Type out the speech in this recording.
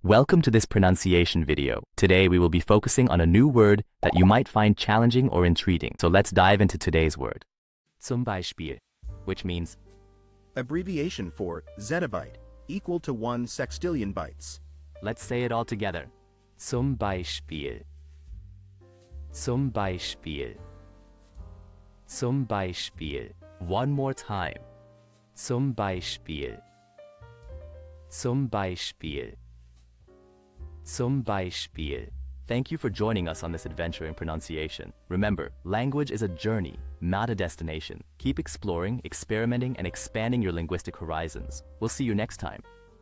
Welcome to this pronunciation video. Today we will be focusing on a new word that you might find challenging or intriguing. So let's dive into today's word. Zum Beispiel, which means abbreviation for zettabyte, equal to 1 sextillion bytes. let's say it all together. Zum Beispiel. Zum Beispiel. Zum Beispiel. One more time. Zum Beispiel. Zum Beispiel. Zum Beispiel. Thank you for joining us on this adventure in pronunciation. Remember, language is a journey, not a destination. Keep exploring, experimenting, and expanding your linguistic horizons. We'll see you next time.